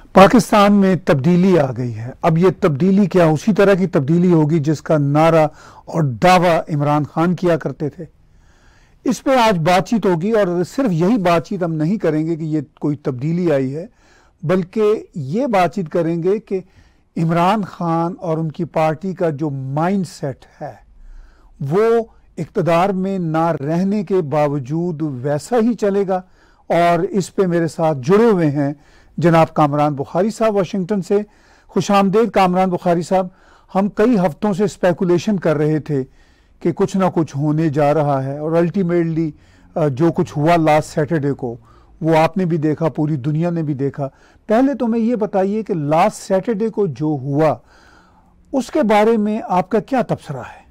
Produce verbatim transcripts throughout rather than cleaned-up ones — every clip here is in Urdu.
پاکستان میں تبدیلی آ گئی ہے. اب یہ تبدیلی کیا اسی طرح کی تبدیلی ہوگی جس کا نعرہ اور دعویٰ عمران خان کیا کرتے تھے؟ اس پہ آج بات چیت ہوگی، اور صرف یہی بات چیت ہم نہیں کریں گے کہ یہ کوئی تبدیلی آئی ہے، بلکہ یہ بات چیت کریں گے کہ عمران خان اور ان کی پارٹی کا جو مائنڈ سیٹ ہے وہ اقتدار میں نہ رہنے کے باوجود ویسا ہی چلے گا. اور اس پہ میرے ساتھ جڑے ہوئے ہیں جناب کامران بخاری صاحب واشنگٹن سے. خوش آمدید کامران بخاری صاحب. ہم کئی ہفتوں سے اسپیکولیشن کر رہے تھے کہ کچھ نہ کچھ ہونے جا رہا ہے، اور الٹیمیٹلی جو کچھ ہوا لاسٹ سیٹرڈے کو وہ آپ نے بھی دیکھا، پوری دنیا نے بھی دیکھا. پہلے تو میں یہ بتائیے کہ لاسٹ سیٹرڈے کو جو ہوا اس کے بارے میں آپ کا کیا تبصرہ ہے؟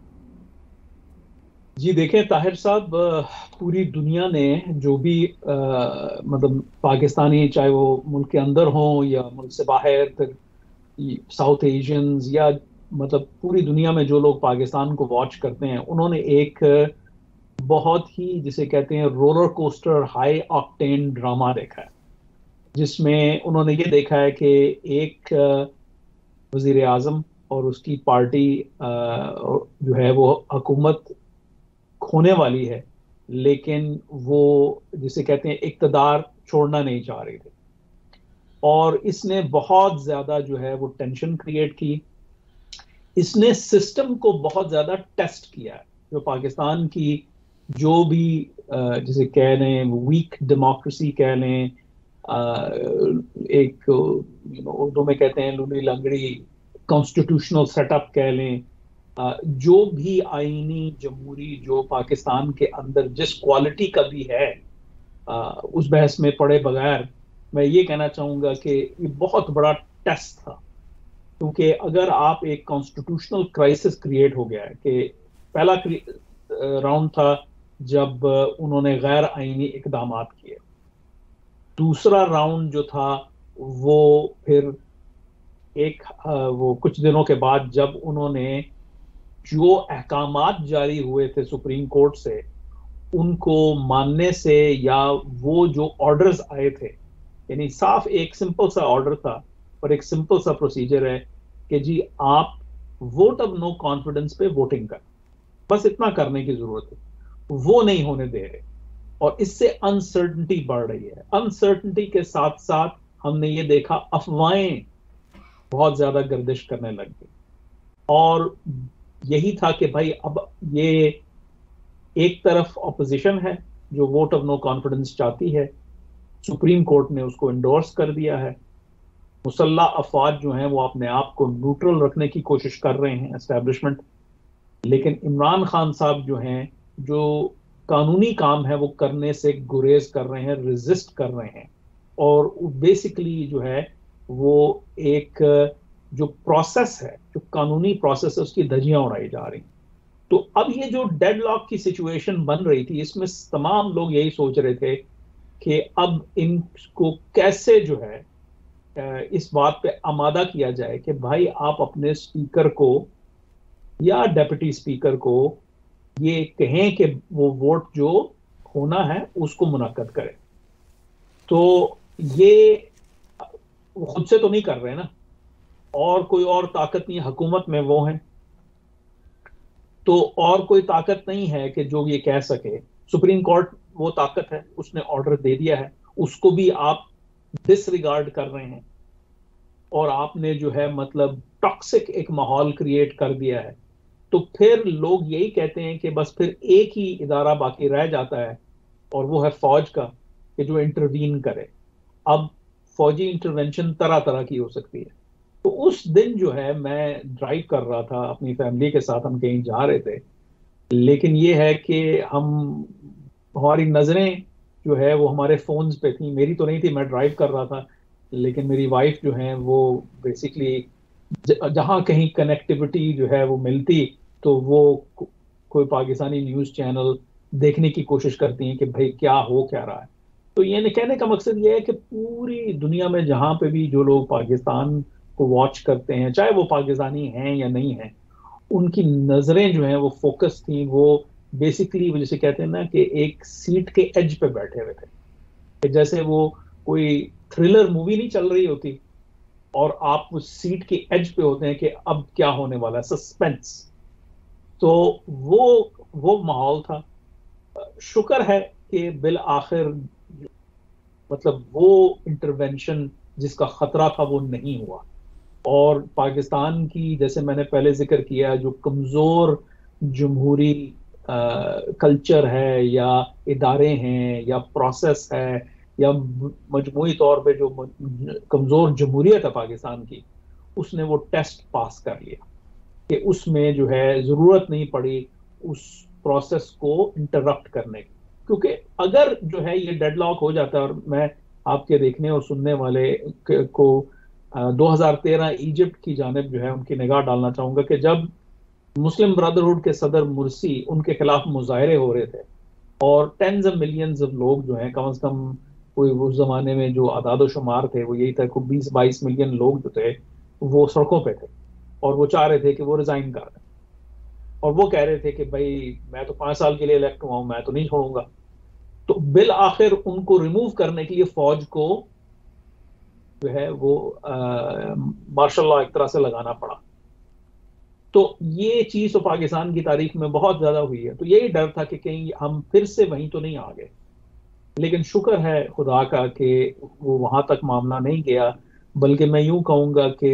جی دیکھیں طاہر صاحب، پوری دنیا نے جو بھی مطلب پاکستانی، چاہے وہ ملک کے اندر ہوں یا ملک سے باہر، پھر ساؤتھ ایشینز، یا مطلب پوری دنیا میں جو لوگ پاکستان کو واچ کرتے ہیں، انہوں نے ایک بہت ہی جسے کہتے ہیں roller coaster high octane drama دیکھا ہے، جس میں انہوں نے یہ دیکھا ہے کہ ایک وزیر اعظم اور اس کی پارٹی جو ہے وہ حکومت کھونے والی ہے، لیکن وہ جسے کہتے ہیں اقتدار چھوڑنا نہیں چاہ رہی تھے، اور اس نے بہت زیادہ جو ہے وہ ٹینشن کریٹ کی. اس نے سسٹم کو بہت زیادہ ٹیسٹ کیا ہے، جو پاکستان کی جو بھی جسے کہہ لیں ویک ڈیموکریسی کہہ لیں، ایک اردو میں کہتے ہیں لولی لنگڑی کانسٹیٹیوشنل سیٹ اپ کہہ لیں، جو بھی آئینی جمہوری جو پاکستان کے اندر جس کوالٹی کا بھی ہے، اس بحث میں پڑے بغیر میں یہ کہنا چاہوں گا کہ یہ بہت بڑا ٹیسٹ تھا. کیونکہ اگر آپ ایک کانسٹیٹیوشنل کرائسس کریٹ ہو گیا ہے کہ پہلا راؤنڈ تھا جب انہوں نے غیر آئینی اقدامات کیے، دوسرا راؤنڈ جو تھا وہ پھر ایک وہ کچھ دنوں کے بعد جب انہوں نے جو احکامات جاری ہوئے تھے سپریم کورٹ سے ان کو ماننے سے، یا وہ جو آرڈرز آئے تھے، یعنی صاف ایک سمپل سا آرڈر تھا اور ایک سمپل سا پروسیجر ہے کہ جی آپ ووٹ آف نو کانفیڈنس پہ ووٹنگ کر، بس اتنا کرنے کی ضرورت ہے، وہ نہیں ہونے دے رہے، اور اس سے انسرٹنٹی بڑھ رہی ہے. انسرٹنٹی کے ساتھ ساتھ ہم نے یہ دیکھا افواہیں بہت زیادہ گردش کرنے لگ گئی، اور یہی تھا کہ بھائی اب یہ ایک طرف اپوزیشن ہے جو ووٹ آف نو کانفیڈنس چاہتی ہے، سپریم کورٹ نے اس کو انڈورس کر دیا ہے، مسلح افواج جو ہیں وہ اپنے آپ کو نیوٹرل رکھنے کی کوشش کر رہے ہیں اسٹیبلشمنٹ، لیکن عمران خان صاحب جو ہیں جو قانونی کام ہے وہ کرنے سے گریز کر رہے ہیں، ریزسٹ کر رہے ہیں، اور بیسیکلی جو ہے وہ ایک جو پروسیس ہے، جو قانونی پروسیس ہے، اس کی دھجیاں اڑائی جا رہی ہیں. تو اب یہ جو ڈیڈ لاک کی سچویشن بن رہی تھی، اس میں تمام لوگ یہی سوچ رہے تھے کہ اب ان کو کیسے جو ہے اس بات پہ آمادہ کیا جائے کہ بھائی آپ اپنے اسپیکر کو یا ڈیپٹی اسپیکر کو یہ کہیں کہ وہ ووٹ جو ہونا ہے اس کو منعقد کرے. تو یہ وہ خود سے تو نہیں کر رہے نا، اور کوئی اور طاقت نہیں، حکومت میں وہ ہیں تو اور کوئی طاقت نہیں ہے کہ جو یہ کہہ سکے. سپریم کورٹ وہ طاقت ہے، اس نے آرڈر دے دیا ہے، اس کو بھی آپ ڈس ریگارڈ کر رہے ہیں، اور آپ نے جو ہے مطلب ٹاکسک ایک ماحول کریٹ کر دیا ہے. تو پھر لوگ یہی کہتے ہیں کہ بس پھر ایک ہی ادارہ باقی رہ جاتا ہے، اور وہ ہے فوج کا، کہ جو انٹروین کرے. اب فوجی انٹرونشن طرح طرح کی ہو سکتی ہے. تو اس دن جو ہے میں ڈرائیو کر رہا تھا اپنی فیملی کے ساتھ، ہم کہیں جا رہے تھے، لیکن یہ ہے کہ ہم ہماری نظریں جو ہے وہ ہمارے فونز پہ تھیں. میری تو نہیں تھی، میں ڈرائیو کر رہا تھا، لیکن میری وائف جو ہیں وہ بیسیکلی جہاں کہیں کنیکٹیوٹی جو ہے وہ ملتی تو وہ کوئی پاکستانی نیوز چینل دیکھنے کی کوشش کرتی ہیں کہ بھائی کیا ہو کیا رہا ہے. تو یہ کہنے کا مقصد یہ ہے کہ پوری دنیا میں جہاں پہ بھی جو لوگ پاکستان کو واچ کرتے ہیں، چاہے وہ پاکستانی ہیں یا نہیں ہیں، ان کی نظریں جو ہیں وہ فوکس تھیں، وہ بیسیکلی جسے کہتے ہیں نا کہ ایک سیٹ کے ایج پہ بیٹھے ہوئے تھے، کہ جیسے وہ کوئی تھرلر مووی نہیں چل رہی ہوتی اور آپ اس سیٹ کے ایج پہ ہوتے ہیں کہ اب کیا ہونے والا ہے، سسپینس. تو وہ وہ ماحول تھا. شکر ہے کہ بالآخر مطلب وہ انٹرونشن جس کا خطرہ تھا وہ نہیں ہوا، اور پاکستان کی جیسے میں نے پہلے ذکر کیا جو کمزور جمہوری کلچر ہے یا ادارے ہیں یا پروسیس ہے یا مجموعی طور پہ جو کمزور جمہوریت ہے پاکستان کی، اس نے وہ ٹیسٹ پاس کر لیا کہ اس میں جو ہے ضرورت نہیں پڑی اس پروسیس کو انٹرپٹ کرنے کی. کیونکہ اگر جو ہے یہ ڈیڈ لاک ہو جاتا ہے، اور میں آپ کے دیکھنے اور سننے والے کو دو ہزار تیرہ ایجپٹ کی جانب جو ہے ان کی نگاہ ڈالنا چاہوں گا کہ جب مسلم برادرہڈ کے صدر مرسی ان کے خلاف مظاہرے ہو رہے تھے اور ٹینز آف ملینز آف لوگ جو ہیں، کم از کم کوئی اس زمانے میں جو اعداد و شمار تھے وہ یہی تھا کہ بیس بائیس ملین لوگ جو تھے وہ سڑکوں پہ تھے اور وہ چاہ رہے تھے کہ وہ ریزائن کر دیں، اور وہ کہہ رہے تھے کہ بھائی میں تو پانچ سال کے لیے الیکٹ ہوا ہوں، میں تو نہیں چھوڑوں گا. تو بالآخر ان کو ریموو کرنے کے لیے فوج کو جو ہے وہ مارشل لا ایک طرح سے لگانا پڑا. تو یہ چیز تو پاکستان کی تاریخ میں بہت زیادہ ہوئی ہے. تو یہی ڈر تھا کہ کہیں ہم پھر سے وہیں تو نہیں آ گئے، لیکن شکر ہے خدا کا کہ وہ وہاں تک معاملہ نہیں گیا، بلکہ میں یوں کہوں گا کہ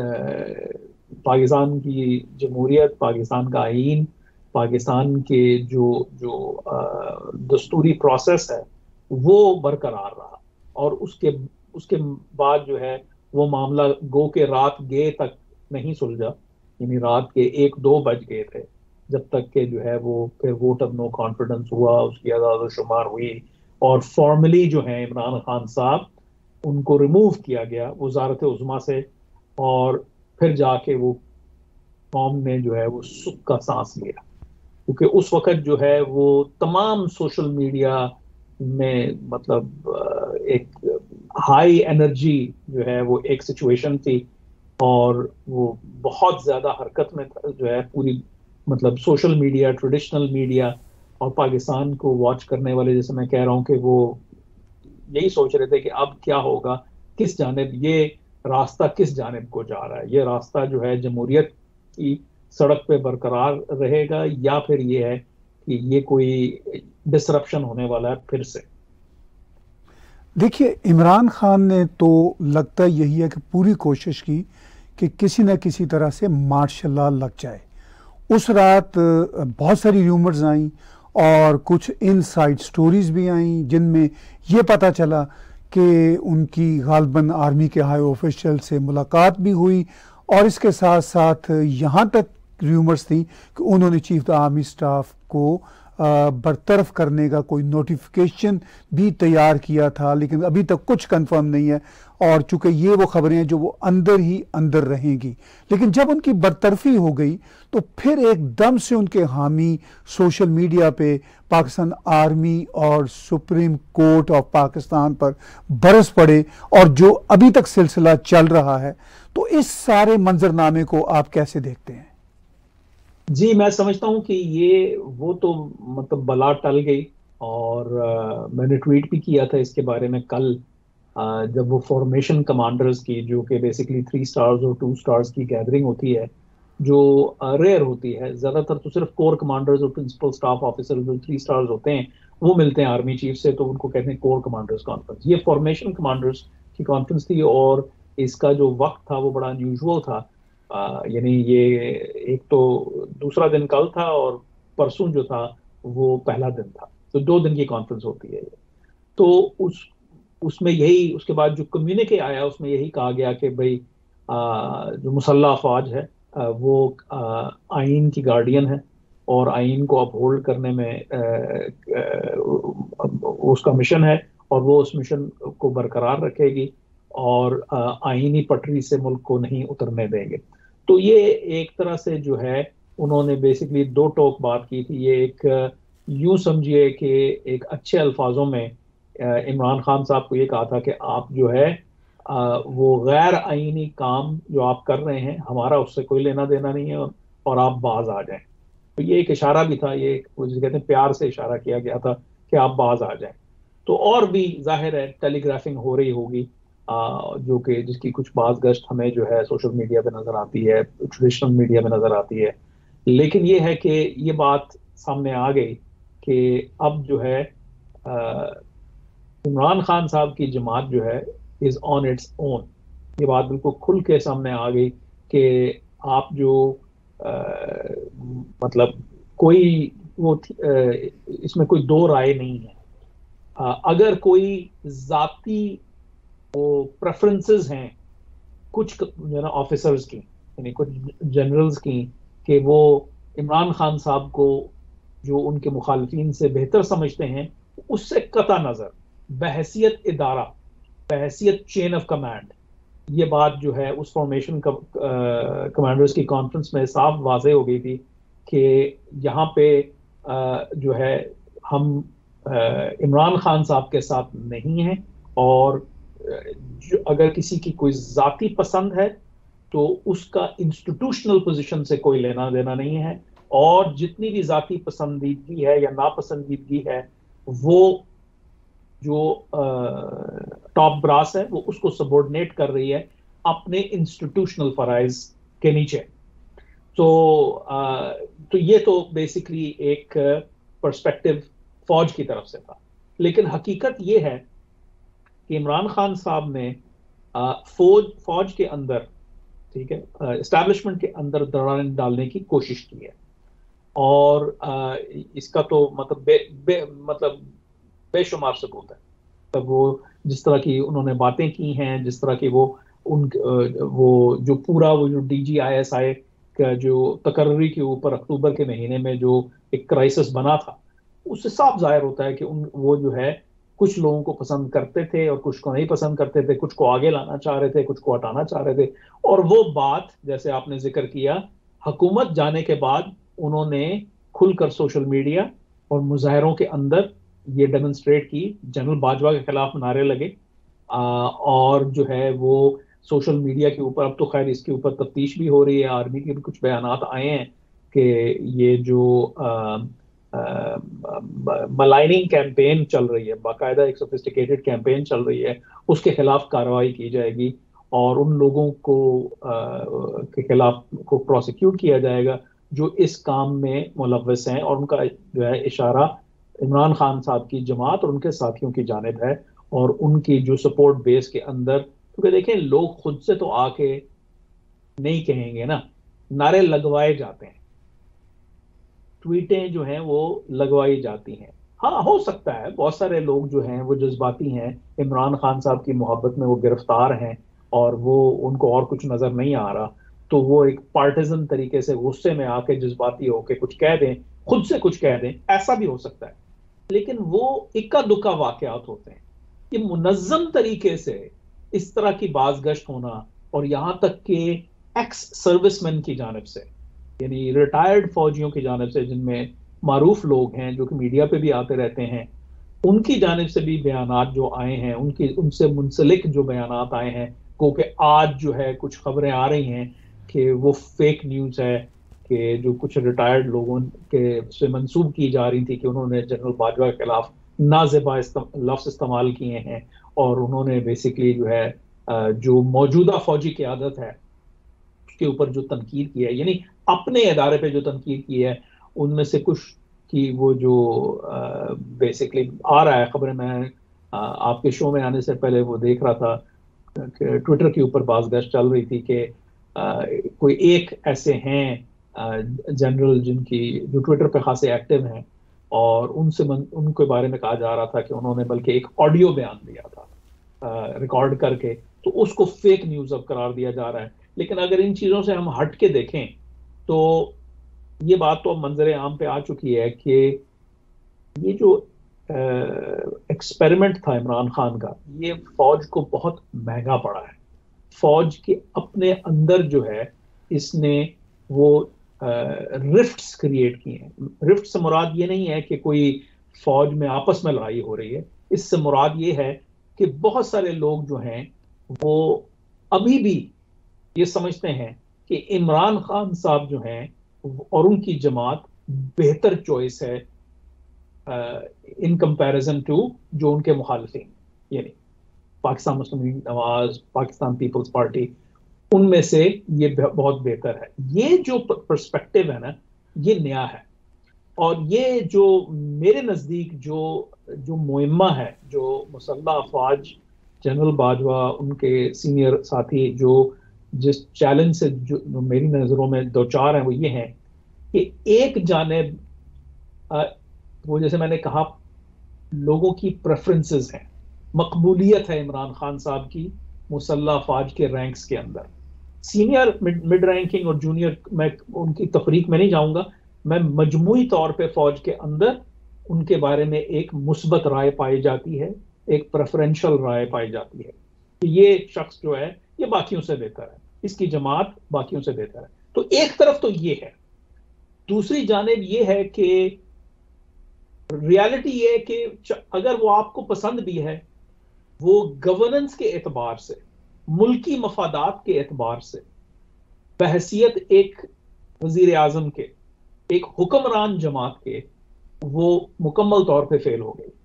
پاکستان کی جمہوریت، پاکستان کا آئین، پاکستان کے جو جو دستوری پروسیس ہے وہ برقرار رہا، اور اس کے اس کے بعد جو ہے وہ معاملہ گو کے رات گئے تک نہیں سلجھا، یعنی رات کے ایک دو بج گئے تھے جب تک کہ جو ہے وہ پھر ووٹ آف نو کانفیڈنس ہوا، اس کی اعداد و شمار ہوئی، اور فارملی جو ہے عمران خان صاحب ان کو ریموو کیا گیا وزارت عظمیٰ سے، اور پھر جا کے وہ قوم نے جو ہے وہ سکھ کا سانس لیا. کیونکہ اس وقت جو ہے وہ تمام سوشل میڈیا میں مطلب ایک ہائی انرجی جو ہے وہ ایک سچویشن تھی، اور وہ بہت زیادہ حرکت میں جو ہے پوری مطلب سوشل میڈیا، ٹریڈیشنل میڈیا اور پاکستان کو واچ کرنے والے، جیسے میں کہہ رہا ہوں کہ وہ یہی سوچ رہے تھے کہ اب کیا ہوگا، کس جانب یہ راستہ کس جانب کو جا رہا ہے، یہ راستہ جو ہے جمہوریت کی سڑک پہ برقرار رہے گا یا پھر یہ ہے کہ یہ کوئی ڈسرپشن ہونے والا ہے پھر سے. دیکھیے عمران خان نے تو لگتا یہی ہے کہ پوری کوشش کی کہ کسی نہ کسی طرح سے مارشل لا لگ جائے. اس رات بہت ساری ریومرز آئیں اور کچھ ان سائڈ سٹوریز بھی آئیں جن میں یہ پتہ چلا کہ ان کی غالباً آرمی کے ہائی آفیشل سے ملاقات بھی ہوئی، اور اس کے ساتھ ساتھ یہاں تک ریومرز تھیں کہ انہوں نے چیف دا آرمی سٹاف کو برطرف کرنے کا کوئی نوٹیفیکیشن بھی تیار کیا تھا، لیکن ابھی تک کچھ کنفرم نہیں ہے، اور چونکہ یہ وہ خبریں ہیں جو وہ اندر ہی اندر رہیں گی. لیکن جب ان کی برطرفی ہو گئی تو پھر ایک دم سے ان کے حامی سوشل میڈیا پہ پاکستان آرمی اور سپریم کورٹ آف پاکستان پر برس پڑے، اور جو ابھی تک سلسلہ چل رہا ہے. تو اس سارے منظرنامے کو آپ کیسے دیکھتے ہیں؟ جی میں سمجھتا ہوں کہ یہ وہ تو مطلب بلا ٹل گئی، اور میں نے ٹویٹ بھی کیا تھا اس کے بارے میں کل، جب وہ فارمیشن کمانڈرز کی جو کہ بیسیکلی تھری سٹارز اور ٹو سٹارز کی گیدرنگ ہوتی ہے جو ریئر ہوتی ہے، زیادہ تر تو صرف کور کمانڈرز اور پرنسپل سٹاف آفیسر جو تھری سٹارز ہوتے ہیں وہ ملتے ہیں آرمی چیف سے، تو ان کو کہتے ہیں کور کمانڈرز کانفرنس. یہ فارمیشن کمانڈرز کی کانفرنس تھی، اور اس کا جو وقت تھا وہ بڑا انیوژول تھا. آ, یعنی یہ ایک تو دوسرا دن کل تھا اور پرسوں جو تھا وہ پہلا دن تھا، تو دو دن کی کانفرنس ہوتی ہے. تو اس اس میں یہی اس کے بعد جو کمیونیکے آیا اس میں یہی کہا گیا کہ بھئی جو مسلح افواج ہے وہ آئین کی گارڈین ہے، اور آئین کو اپ ہولڈ کرنے میں اس کا مشن ہے، اور وہ اس مشن کو برقرار رکھے گی، اور آئینی پٹری سے ملک کو نہیں اترنے دیں گے. تو یہ ایک طرح سے جو ہے انہوں نے بیسکلی دو ٹوک بات کی تھی. یہ ایک یوں سمجھیے کہ ایک اچھے الفاظوں میں عمران خان صاحب کو یہ کہا تھا کہ آپ جو ہے وہ غیر آئینی کام جو آپ کر رہے ہیں ہمارا اس سے کوئی لینا دینا نہیں ہے، اور آپ باز آ جائیں. تو یہ ایک اشارہ بھی تھا، یہ ایک کہتے ہیں پیار سے اشارہ کیا گیا تھا کہ آپ باز آ جائیں. تو اور بھی ظاہر ہے ٹیلی گرافنگ ہو رہی ہوگی، جو کہ جس کی کچھ بعض گشت ہمیں جو ہے سوشل میڈیا پہ نظر آتی ہے، ٹریڈیشنل میڈیا پہ نظر آتی ہے. لیکن یہ ہے کہ یہ بات سامنے آ گئی کہ اب جو ہے عمران خان صاحب کی جماعت جو ہے از آن اٹس اون. یہ بات بالکل کھل کے سامنے آ گئی کہ آپ جو مطلب کوئی وہ اس میں کوئی دو رائے نہیں ہے. اگر کوئی ذاتی وہ پریفرنسز ہیں کچھ جو نا آفیسرز کی، یعنی کچھ جنرلز کی، کہ وہ عمران خان صاحب کو جو ان کے مخالفین سے بہتر سمجھتے ہیں، اس سے قطع نظر بحیثیت ادارہ، بحیثیت چین آف کمانڈ، یہ بات جو ہے اس فارمیشن کمانڈرز کی کانفرنس میں صاف واضح ہو گئی تھی کہ یہاں پہ جو ہے ہم عمران خان صاحب کے ساتھ نہیں ہیں، اور اگر کسی کی کوئی ذاتی پسند ہے تو اس کا انسٹیٹیوشنل پوزیشن سے کوئی لینا دینا نہیں ہے، اور جتنی بھی ذاتی پسندیدگی ہے یا ناپسندیدگی ہے وہ جو ٹاپ براس ہے وہ اس کو سبورڈنیٹ کر رہی ہے اپنے انسٹیٹیوشنل فرائض کے نیچے. تو تو یہ تو بیسیکلی ایک پرسپیکٹو فوج کی طرف سے تھا. لیکن حقیقت یہ ہے کہ عمران خان صاحب نے فوج فوج کے اندر، ٹھیک ہے، اسٹیبلشمنٹ کے اندر دراڑیں ڈالنے کی کوشش کی ہے، اور اس کا تو مطلب بے, بے مطلب بے شمار ثبوت ہے. تب وہ جس طرح کی انہوں نے باتیں کی ہیں، جس طرح کی وہ ان وہ جو پورا وہ جو D G I S I کا جو تقرری کے اوپر اکتوبر کے مہینے میں جو ایک کرائسس بنا تھا، اس سے صاف ظاہر ہوتا ہے کہ ان وہ جو ہے کچھ لوگوں کو پسند کرتے تھے اور کچھ کو نہیں پسند کرتے تھے، کچھ کو آگے لانا چاہ رہے تھے، کچھ کو ہٹانا چاہ رہے تھے. اور وہ بات جیسے آپ نے ذکر کیا، حکومت جانے کے بعد انہوں نے کھل کر سوشل میڈیا اور مظاہروں کے اندر یہ ڈیمونسٹریٹ کی. جنرل باجوہ کے خلاف نعرے لگے، اور جو ہے وہ سوشل میڈیا کے اوپر، اب تو خیر اس کے اوپر تفتیش بھی ہو رہی ہے، آرمی کے بھی کچھ بیانات آئے ہیں کہ یہ جو ملائننگ کیمپین چل رہی ہے، باقاعدہ ایک سوفسٹیکیٹڈ کیمپین چل رہی ہے، اس کے خلاف کارروائی کی جائے گی، اور ان لوگوں کو کے خلاف کو پروسیکیوٹ کیا جائے گا جو اس کام میں ملوث ہیں. اور ان کا جو ہے اشارہ عمران خان صاحب کی جماعت اور ان کے ساتھیوں کی جانب ہے، اور ان کی جو سپورٹ بیس کے اندر. کیونکہ دیکھیں لوگ خود سے تو آ کے نہیں کہیں گے نا، نعرے لگوائے جاتے ہیں، ٹویٹیں جو ہیں وہ لگوائی جاتی ہیں. ہاں ہو سکتا ہے بہت سارے لوگ جو ہیں وہ جذباتی ہیں، عمران خان صاحب کی محبت میں وہ گرفتار ہیں اور وہ ان کو اور کچھ نظر نہیں آ رہا، تو وہ ایک پارٹیزن طریقے سے غصے میں آ کے جذباتی ہو کے کچھ کہہ دیں، خود سے کچھ کہہ دیں، ایسا بھی ہو سکتا ہے. لیکن وہ اکا دکا واقعات ہوتے ہیں. یہ منظم طریقے سے اس طرح کی باز گشت ہونا، اور یہاں تک کہ ایکس سروس مین کی جانب سے، یعنی ریٹائرڈ فوجیوں کی جانب سے، جن میں معروف لوگ ہیں جو کہ میڈیا پہ بھی آتے رہتے ہیں، ان کی جانب سے بھی بیانات جو آئے ہیں، ان کی ان سے منسلک جو بیانات آئے ہیں، کیونکہ آج جو ہے کچھ خبریں آ رہی ہیں کہ وہ فیک نیوز ہے، کہ جو کچھ ریٹائرڈ لوگوں کے سے منسوب کی جا رہی تھی کہ انہوں نے جنرل باجوہ کے خلاف نازیبا لفظ استعمال کیے ہیں، اور انہوں نے بیسیکلی جو ہے جو موجودہ فوجی قیادت ہے اس کے اوپر جو تنقید کی ہے، یعنی اپنے ادارے پہ جو تنقید کی ہے، ان میں سے کچھ کی وہ جو بیسیکلی آ رہا ہے خبریں، میں آپ کے شو میں آنے سے پہلے وہ دیکھ رہا تھا کہ ٹویٹر کے اوپر باز گشت چل رہی تھی کہ کوئی ایک ایسے ہیں جنرل جن کی جو ٹویٹر پہ خاصے ایکٹیو ہیں، اور ان سے من, ان کے بارے میں کہا جا رہا تھا کہ انہوں نے بلکہ ایک آڈیو بیان دیا تھا ریکارڈ کر کے، تو اس کو فیک نیوز اب قرار دیا جا رہا ہے. لیکن اگر ان چیزوں سے ہم ہٹ کے دیکھیں تو یہ بات تو اب منظر عام پہ آ چکی ہے کہ یہ جو ایکسپیریمنٹ تھا عمران خان کا، یہ فوج کو بہت مہنگا پڑا ہے. فوج کے اپنے اندر جو ہے اس نے وہ رفٹس کریٹ کیے ہیں. رفٹ سے مراد یہ نہیں ہے کہ کوئی فوج میں آپس میں لڑائی ہو رہی ہے، اس سے مراد یہ ہے کہ بہت سارے لوگ جو ہیں وہ ابھی بھی یہ سمجھتے ہیں کہ عمران خان صاحب جو ہیں اور ان کی جماعت بہتر چوائس ہے ان کمپیریزن ٹو جو ان کے مخالفین، یعنی پاکستان مسلم لیگ نواز، پاکستان پیپلز پارٹی، ان میں سے یہ بہت بہتر ہے. یہ جو پرسپیکٹو ہے نا یہ نیا ہے، اور یہ جو میرے نزدیک جو جو معمہ ہے، جو مسلح افواج جنرل باجوہ ان کے سینئر ساتھی جو جس چیلنج سے جو میری نظروں میں دو چار ہیں، وہ یہ ہیں کہ ایک جانب وہ جیسے میں نے کہا لوگوں کی پریفرنسز ہیں، مقبولیت ہے عمران خان صاحب کی مسلح افواج کے رینکس کے اندر. سینئر مڈ رینکنگ اور جونیئر میں ان کی تفریق میں نہیں جاؤں گا، میں مجموعی طور پہ فوج کے اندر ان کے بارے میں ایک مثبت رائے پائی جاتی ہے، ایک پریفرنشل رائے پائی جاتی ہے کہ یہ شخص جو ہے یہ باقیوں سے بہتر ہے، اس کی جماعت باقیوں سے بہتر ہے. تو ایک طرف تو یہ ہے. دوسری جانب یہ ہے کہ ریالٹی یہ ہے کہ اگر وہ آپ کو پسند بھی ہے، وہ گورننس کے اعتبار سے، ملکی مفادات کے اعتبار سے، بحیثیت ایک وزیر اعظم کے، ایک حکمران جماعت کے، وہ مکمل طور پہ فیل ہو گئی.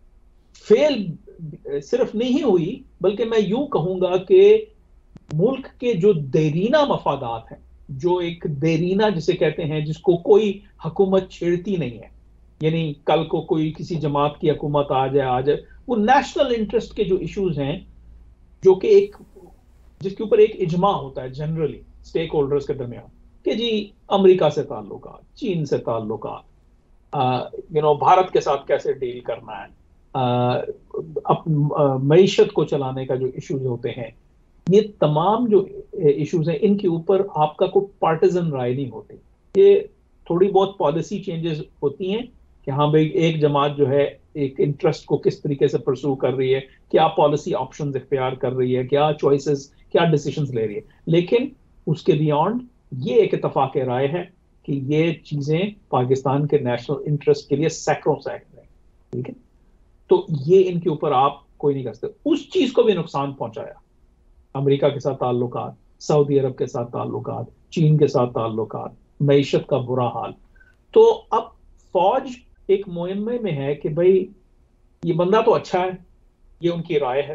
فیل صرف نہیں ہوئی بلکہ میں یوں کہوں گا کہ ملک کے جو دیرینہ مفادات ہیں، جو ایک دیرینہ جسے کہتے ہیں جس کو کوئی حکومت چھیڑتی نہیں ہے، یعنی کل کو کوئی کسی جماعت کی حکومت آ جائے آ جائے وہ نیشنل انٹرسٹ کے جو ایشوز ہیں، جو کہ ایک جس کے اوپر ایک اجماع ہوتا ہے جنرلی سٹیک ہولڈرز کے درمیان کہ جی امریکہ سے تعلقات، چین سے تعلقات، یو نو بھارت کے ساتھ کیسے ڈیل کرنا ہے، معیشت کو چلانے کا جو ایشوز ہوتے ہیں، یہ تمام جو ایشوز ہیں ان کے اوپر آپ کا کوئی پارٹیزن رائے نہیں ہوتی. یہ تھوڑی بہت پالیسی چینجز ہوتی ہیں کہ ہاں بھئی ایک جماعت جو ہے ایک انٹرسٹ کو کس طریقے سے پرسو کر رہی ہے، کیا پالیسی آپشنز اختیار کر رہی ہے، کیا چوائسز، کیا ڈیسیشنز لے رہی ہے. لیکن اس کے بیانڈ یہ ایک اتفاق رائے ہے کہ یہ چیزیں پاکستان کے نیشنل انٹرسٹ کے لیے سیکروں سیکر ہیں. ٹھیک ہے، تو یہ ان کے اوپر آپ کوئی نہیں کر سکتے. اس چیز کو بھی نقصان پہنچایا، امریکہ کے ساتھ تعلقات، سعودی عرب کے ساتھ تعلقات، چین کے ساتھ تعلقات، معیشت کا برا حال. تو اب فوج ایک معمے میں ہے کہ بھئی یہ بندہ تو اچھا ہے، یہ ان کی رائے ہے،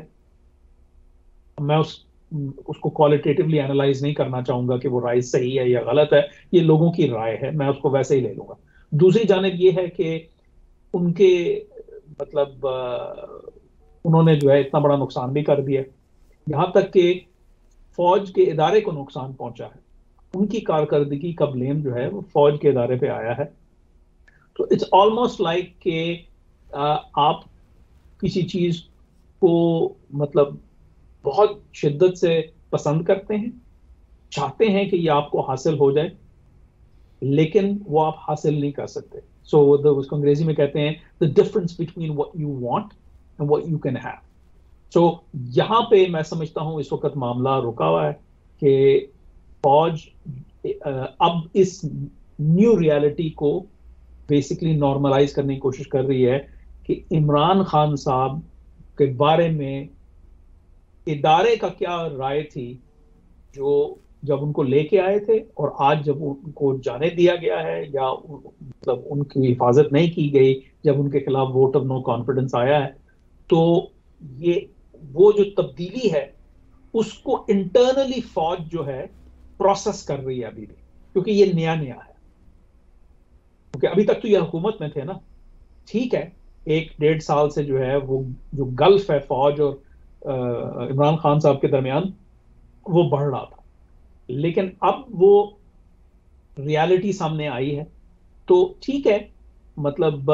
میں اس اس کو کوالٹیٹیولی انالائز نہیں کرنا چاہوں گا کہ وہ رائے صحیح ہے یا غلط ہے، یہ لوگوں کی رائے ہے، میں اس کو ویسے ہی لے لوں گا. دوسری جانب یہ ہے کہ ان کے مطلب انہوں نے جو ہے اتنا بڑا نقصان بھی کر دیا، یہاں تک کہ فوج کے ادارے کو نقصان پہنچا ہے. ان کی کارکردگی کا بلیم جو ہے وہ فوج کے ادارے پہ آیا ہے. تو اٹس آلموسٹ لائک کہ آپ کسی چیز کو مطلب بہت شدت سے پسند کرتے ہیں، چاہتے ہیں کہ یہ آپ کو حاصل ہو جائے، لیکن وہ آپ حاصل نہیں کر سکتے. سو اس کو انگریزی میں کہتے ہیں the difference between what you want and what you can have. سو یہاں پہ میں سمجھتا ہوں اس وقت معاملہ رکا ہوا ہے کہ فوج اب اس نیو ریالٹی کو بیسکلی نارملائز کرنے کی کوشش کر رہی ہے کہ عمران خان صاحب کے بارے میں ادارے کا کیا رائے تھی جو جب ان کو لے کے آئے تھے، اور آج جب ان کو جانے دیا گیا ہے یا مطلب ان کی حفاظت نہیں کی گئی جب ان کے خلاف ووٹ آف نو کانفیڈنس آیا ہے. تو یہ وہ جو تبدیلی ہے اس کو انٹرنلی فوج جو ہے پروسیس کر رہی ہے ابھی بھی، کیونکہ یہ نیا نیا ہے. کیونکہ ابھی تک تو یہ حکومت میں تھے نا، ٹھیک ہے ایک ڈیڑھ سال سے جو ہے وہ جو گلف ہے فوج اور عمران خان صاحب کے درمیان وہ بڑھ رہا تھا، لیکن اب وہ ریالٹی سامنے آئی ہے. تو ٹھیک ہے، مطلب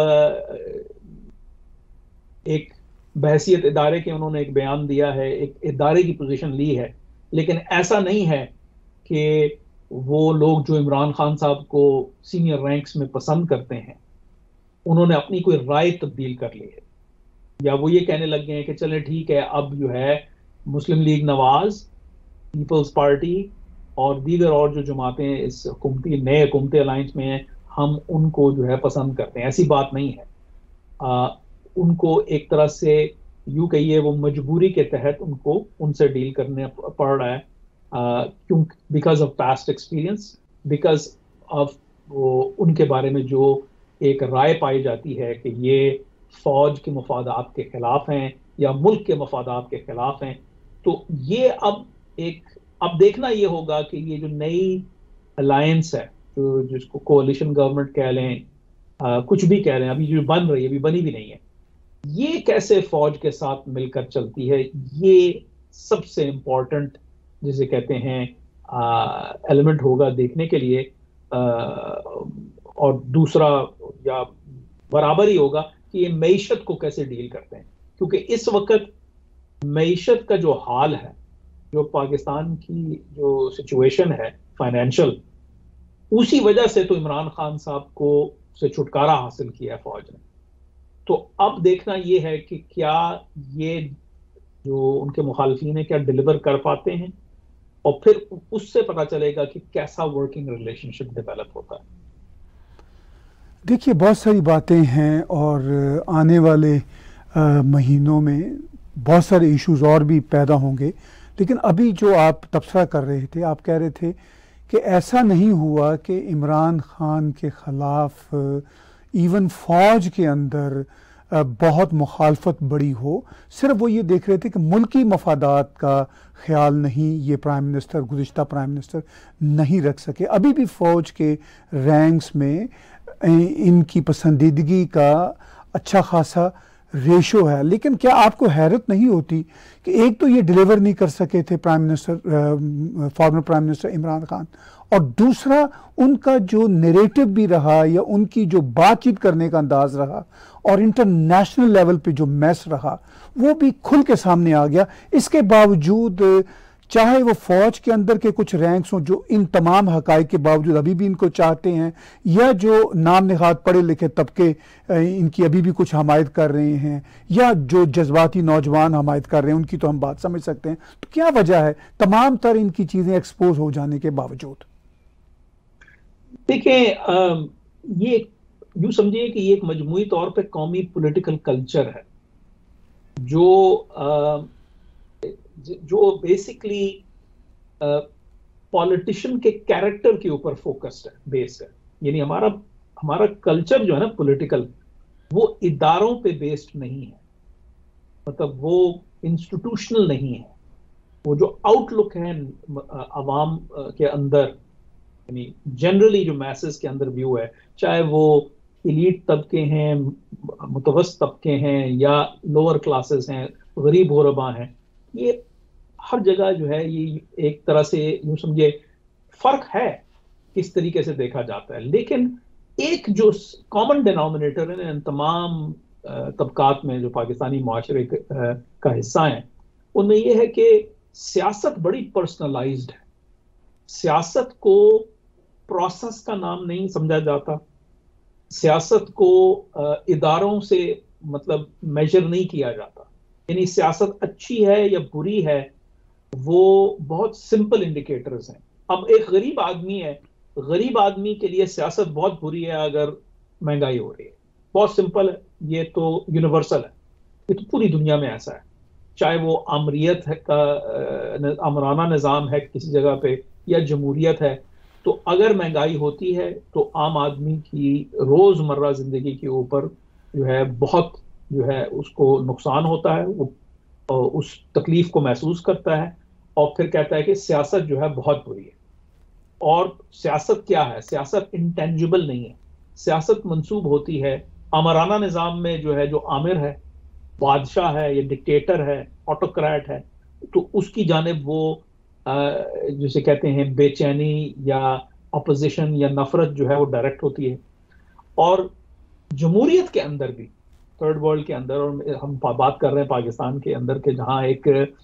ایک بحیثیت ادارے کے انہوں نے ایک بیان دیا ہے، ایک ادارے کی پوزیشن لی ہے، لیکن ایسا نہیں ہے کہ وہ لوگ جو عمران خان صاحب کو سینئر رینکس میں پسند کرتے ہیں انہوں نے اپنی کوئی رائے تبدیل کر لی ہے، یا وہ یہ کہنے لگ گئے ہیں کہ چلیں ٹھیک ہے اب جو ہے مسلم لیگ نواز، پیپلز پارٹی اور دیگر اور جو جماعتیں اس حکومتی نئے حکومتی الائنس میں ہیں ہم ان کو جو ہے پسند کرتے ہیں. ایسی بات نہیں ہے. آ, ان کو ایک طرح سے یوں کہیے وہ مجبوری کے تحت ان کو ان سے ڈیل کرنے پڑ رہا ہے، کیوں because of past experience, because of وہ ان کے بارے میں جو ایک رائے پائی جاتی ہے کہ یہ فوج کے مفادات کے خلاف ہیں یا ملک کے مفادات کے خلاف ہیں. تو یہ اب ایک اب دیکھنا یہ ہوگا کہ یہ جو نئی الائنس ہے جو جس کو کولیشن گورنمنٹ کہہ لیں, آ, کچھ بھی کہہ لیں, ابھی جو بن رہی ہے ابھی بنی بھی نہیں ہے, یہ کیسے فوج کے ساتھ مل کر چلتی ہے, یہ سب سے امپورٹنٹ جسے کہتے ہیں ایلیمنٹ ہوگا دیکھنے کے لیے. آ, اور دوسرا یا برابر ہی ہوگا کہ یہ معیشت کو کیسے ڈیل کرتے ہیں, کیونکہ اس وقت معیشت کا جو حال ہے, جو پاکستان کی جو سچویشن ہے فائنینشل, اسی وجہ سے تو عمران خان صاحب کو سے چھٹکارا حاصل کیا ہے فوج نے. تو اب دیکھنا یہ ہے کہ کیا یہ جو ان کے مخالفین ہیں کیا ڈیلیور کر پاتے ہیں, اور پھر اس سے پتہ چلے گا کہ کیسا ورکنگ ریلیشن شپ ڈیولپ ہوتا ہے. دیکھیے بہت ساری باتیں ہیں اور آنے والے مہینوں میں بہت سارے ایشوز اور بھی پیدا ہوں گے, لیکن ابھی جو آپ تبصرہ کر رہے تھے, آپ کہہ رہے تھے کہ ایسا نہیں ہوا کہ عمران خان کے خلاف ایون فوج کے اندر بہت مخالفت بڑی ہو, صرف وہ یہ دیکھ رہے تھے کہ ملکی مفادات کا خیال نہیں یہ پرائم منسٹر گزشتہ پرائم منسٹر نہیں رکھ سکے. ابھی بھی فوج کے رینکس میں ان کی پسندیدگی کا اچھا خاصا ریشو ہے, لیکن کیا آپ کو حیرت نہیں ہوتی کہ ایک تو یہ ڈیلیور نہیں کر سکے تھے prime minister former prime minister Imran Khan, اور دوسرا ان کا جو نیریٹو بھی رہا یا ان کی جو بات چیت کرنے کا انداز رہا اور انٹرنیشنل لیول پہ جو میس رہا وہ بھی کھل کے سامنے آ گیا. اس کے باوجود چاہے وہ فوج کے اندر کے کچھ رینکس ہوں جو ان تمام حقائق کے باوجود ابھی بھی ان کو چاہتے ہیں, یا جو نام نہاد پڑھے لکھے طبقے ان کی ابھی بھی کچھ حمایت کر رہے ہیں, یا جو جذباتی نوجوان حمایت کر رہے ہیں, ان کی تو ہم بات سمجھ سکتے ہیں. تو کیا وجہ ہے تمام تر ان کی چیزیں ایکسپوز ہو جانے کے باوجود؟ دیکھیں, یہ یوں سمجھیے کہ یہ ایک مجموعی طور پہ قومی پولیٹیکل کلچر ہے جو جو بیسکلی پالیٹیشین کے کیریکٹر کے اوپر فوکسڈ ہے, بیسڈ ہے. یعنی ہمارا ہمارا کلچر جو ہے نا پولیٹیکل, وہ اداروں پہ بیسڈ نہیں ہے, مطلب وہ انسٹیٹیوشنل نہیں ہے. وہ جو آؤٹ لک ہے عوام کے اندر, یعنی جنرلی جو میسز کے اندر ویو ہے, چاہے وہ ایلیٹ طبقے ہیں, متوسط طبقے ہیں, یا لوور کلاسز ہیں, غریب غربا ہیں, یہ ہر جگہ جو ہے یہ ایک طرح سے یوں سمجھے فرق ہے کس طریقے سے دیکھا جاتا ہے. لیکن ایک جو کامن ڈینامینیٹر ہے ان تمام طبقات میں جو پاکستانی معاشرے کا حصہ ہیں, ان میں یہ ہے کہ سیاست بڑی پرسنلائزڈ ہے. سیاست کو پروسیس کا نام نہیں سمجھا جاتا, سیاست کو اداروں سے مطلب میجر نہیں کیا جاتا. یعنی سیاست اچھی ہے یا بری ہے وہ بہت سمپل انڈیکیٹرز ہیں. اب ایک غریب آدمی ہے, غریب آدمی کے لیے سیاست بہت بری ہے اگر مہنگائی ہو رہی ہے, بہت سمپل ہے, یہ تو یونیورسل ہے, یہ تو پوری دنیا میں ایسا ہے. چاہے وہ آمریت کا آمرانہ نظام ہے کسی جگہ پہ یا جمہوریت ہے, تو اگر مہنگائی ہوتی ہے تو عام آدمی کی روز مرہ زندگی کے اوپر جو ہے بہت جو ہے اس کو نقصان ہوتا ہے, وہ اس تکلیف کو محسوس کرتا ہے, اور پھر کہتا ہے کہ سیاست جو ہے بہت بری ہے. اور سیاست کیا ہے؟ سیاست انٹینجبل نہیں ہے. سیاست منسوب ہوتی ہے آمرانہ نظام میں, جو ہے جو آمر ہے, بادشاہ ہے یا ڈکٹیٹر ہے, آٹوکریٹ ہے, تو اس کی جانب وہ جسے کہتے ہیں بے چینی یا اپوزیشن یا نفرت جو ہے وہ ڈائریکٹ ہوتی ہے. اور جمہوریت کے اندر بھی, تھرڈ ورلڈ کے اندر, اور ہم بات کر رہے ہیں پاکستان کے اندر کہ جہاں ایک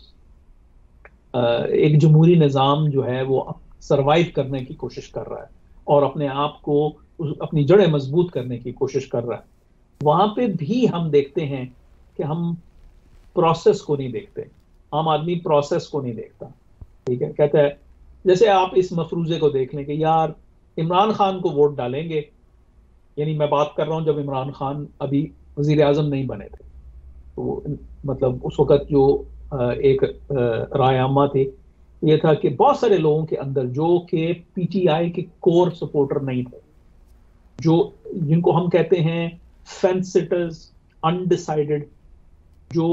ایک جمہوری نظام جو ہے وہ سروائیو کرنے کی کوشش کر رہا ہے اور اپنے آپ کو اپنی جڑیں مضبوط کرنے کی کوشش کر رہا ہے, وہاں پہ بھی ہم دیکھتے ہیں کہ ہم پروسیس کو نہیں دیکھتے. عام آدمی پروسیس کو نہیں دیکھتا. ٹھیک ہے, کہتا ہے جیسے آپ اس مفروضے کو دیکھ لیں کہ یار عمران خان کو ووٹ ڈالیں گے, یعنی میں بات کر رہا ہوں جب عمران خان ابھی وزیر اعظم نہیں بنے تھے, تو مطلب اس وقت جو ایک رائے عامہ تھی یہ تھا کہ بہت سارے لوگوں کے اندر جو کہ پی ٹی آئی کے کور سپورٹر نہیں تھے, جو جن کو ہم کہتے ہیں فینس سٹرز، انڈیسائیڈڈ، جو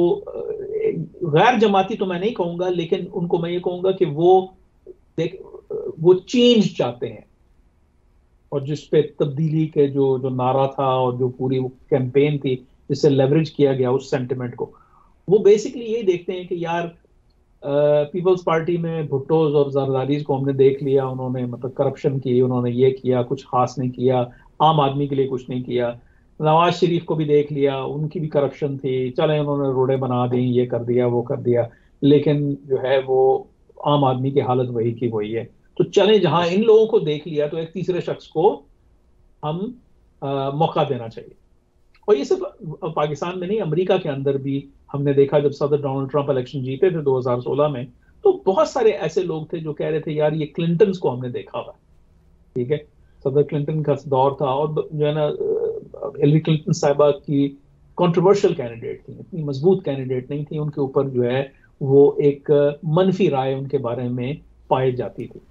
غیر جماعتی تو میں نہیں کہوں گا، لیکن ان کو میں یہ کہوں گا کہ وہ دیکھ وہ چینج چاہتے ہیں، اور جس پہ تبدیلی کے جو جو نعرہ تھا اور جو پوری وہ کیمپین تھی جس سے لیوریج کیا گیا اس سینٹیمنٹ کو، وہ بیسکلی یہی دیکھتے ہیں کہ یار پیپلز پارٹی میں بھٹوز اور زرداریز کو ہم نے دیکھ لیا، انہوں نے مطلب کرپشن کی، انہوں نے یہ کیا، کچھ خاص نہیں کیا، عام آدمی کے لیے کچھ نہیں کیا. نواز شریف کو بھی دیکھ لیا، ان کی بھی کرپشن تھی، چلیں انہوں نے روڈیں بنا دی، یہ کر دیا وہ کر دیا، لیکن جو ہے وہ عام آدمی کی حالت وہی کی وہی ہے. تو چلیں جہاں ان لوگوں کو دیکھ لیا تو ایک تیسرے شخص کو ہم موقع دینا چاہیے. اور یہ صرف پاکستان میں نہیں، امریکہ کے اندر بھی ہم نے دیکھا جب صدر ڈونلڈ ٹرمپ الیکشن جیتے تھے دو ہزار سولہ میں، تو بہت سارے ایسے لوگ تھے جو کہہ رہے تھے یار یہ کلنٹنز کو ہم نے دیکھا ہوا، ٹھیک ہے، صدر کلنٹن کا دور تھا، اور جو ہے نا ہلری کلنٹن صاحبہ کی کنٹروورشل کینڈیڈیٹ تھی، اتنی مضبوط کینڈیڈیٹ نہیں تھی، ان کے اوپر جو ہے وہ ایک منفی رائے ان کے بارے میں پائی جاتی تھی،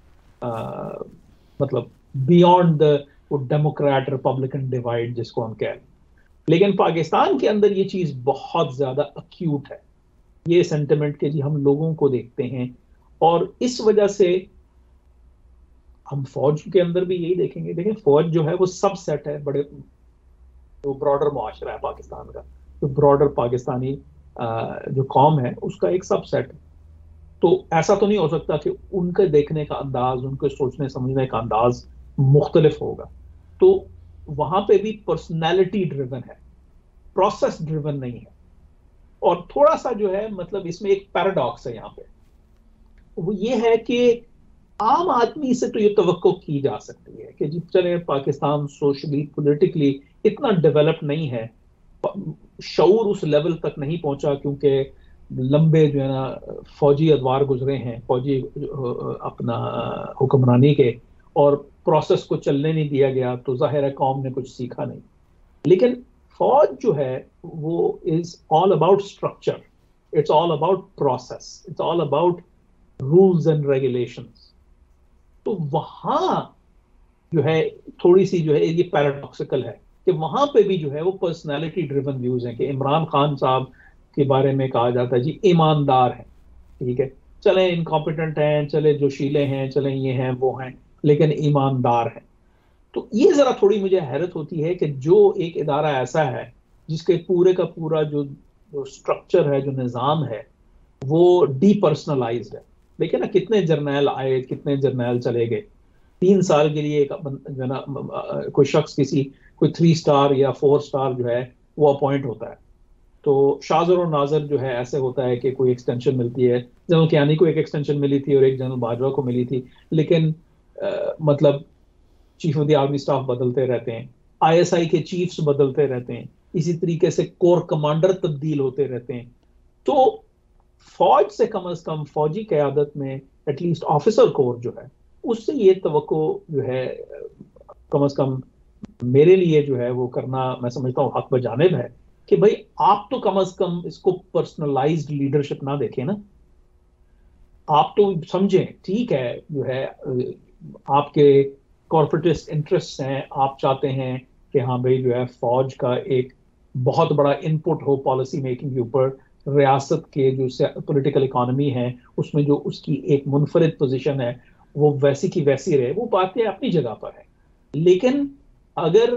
مطلب بیونڈ دا وہ ڈیموکریٹ ریپبلکن ڈیوائڈ جس کو ہم کہہ رہے ہیں. لیکن پاکستان کے اندر یہ چیز بہت زیادہ ایکیوٹ ہے، یہ سینٹیمنٹ کہ جی ہم لوگوں کو دیکھتے ہیں، اور اس وجہ سے ہم فوج کے اندر بھی یہی دیکھیں گے. دیکھیں فوج جو ہے وہ سب سیٹ ہے، بڑے جو براڈر معاشرہ ہے پاکستان کا، جو براڈر پاکستانی جو قوم ہے اس کا ایک سب سیٹ ہے. تو ایسا تو نہیں ہو سکتا کہ ان کے دیکھنے کا انداز، ان کے سوچنے سمجھنے کا انداز مختلف ہوگا. تو وہاں پہ بھی پرسنالٹی ڈریون ہے، پروسیس ڈریون نہیں ہے. اور تھوڑا سا جو ہے مطلب اس میں ایک پیراڈاکس ہے یہاں پہ، وہ یہ ہے کہ عام آدمی سے تو یہ توقع کی جا سکتی ہے کہ جی چلے پاکستان سوشلی پولیٹیکلی اتنا ڈیولپ نہیں ہے، شعور اس لیول تک نہیں پہنچا، کیونکہ لمبے جو ہے نا فوجی ادوار گزرے ہیں، فوجی اپنا حکمرانی کے، اور پروسیس کو چلنے نہیں دیا گیا، تو ظاہر ہے قوم نے کچھ سیکھا نہیں. لیکن فوج جو ہے وہ is all about structure, it's all about process, it's all about rules and regulations. تو وہاں جو ہے تھوڑی سی جو ہے یہ پیراڈاکسیکل ہے کہ وہاں پہ بھی جو ہے وہ پرسنالٹی ڈریون ویوز ہیں. کہ عمران خان صاحب کے بارے میں کہا جاتا ہے جی ایماندار ہیں، ٹھیک ہے، چلیں انکمپیٹنٹ ہیں، چلیں جوشیلے ہیں، چلیں یہ ہیں وہ ہیں، لیکن ایماندار ہیں. تو یہ ذرا تھوڑی مجھے حیرت ہوتی ہے کہ جو ایک ادارہ ایسا ہے جس کے پورے کا پورا جو اسٹرکچر ہے، جو نظام ہے، وہ ڈی پرسنلائزڈ ہے. دیکھیں نا کتنے جرنیل آئے، کتنے جرنیل چلے گئے، تین سال کے لیے ایک کوئی شخص کسی کوئی تھری سٹار یا فور سٹار جو ہے وہ اپوائنٹ ہوتا ہے. تو شاذر و ناظر جو ہے ایسے ہوتا ہے کہ کوئی ایکسٹینشن ملتی ہے، جنرل کیانی کو ایک ایکسٹینشن ملی تھی اور ایک جنرل باجوہ کو ملی تھی، لیکن مطلب chief of the army staff بدلتے رہتے ہیں، آئی ایس آئی کے چیفز بدلتے رہتے ہیں، اسی طریقے سے کور کمانڈر تبدیل ہوتے رہتے ہیں. تو فوج سے کم از کم فوجی قیادت میں ایٹ لیسٹ آفیسر کور جو ہے اس سے یہ توقع جو ہے کم از کم میرے لیے جو ہے وہ کرنا میں سمجھتا ہوں حق بجانب ہے کہ بھائی آپ تو کم از کم اس کو پرسنلائزڈ لیڈرشپ نہ دیکھیں نا، آپ تو سمجھیں ٹھیک ہے جو ہے آپ کے کارپوریٹسٹ انٹرسٹ ہیں، آپ چاہتے ہیں کہ ہاں بھائی جو ہے فوج کا ایک بہت بڑا انپٹ ہو پالیسی میکنگ کے اوپر، ریاست کے جو پولیٹیکل اکانومی ہے اس میں جو اس کی ایک منفرد پوزیشن ہے وہ ویسی کی ویسی رہے، وہ باتیں اپنی جگہ پر ہے. لیکن اگر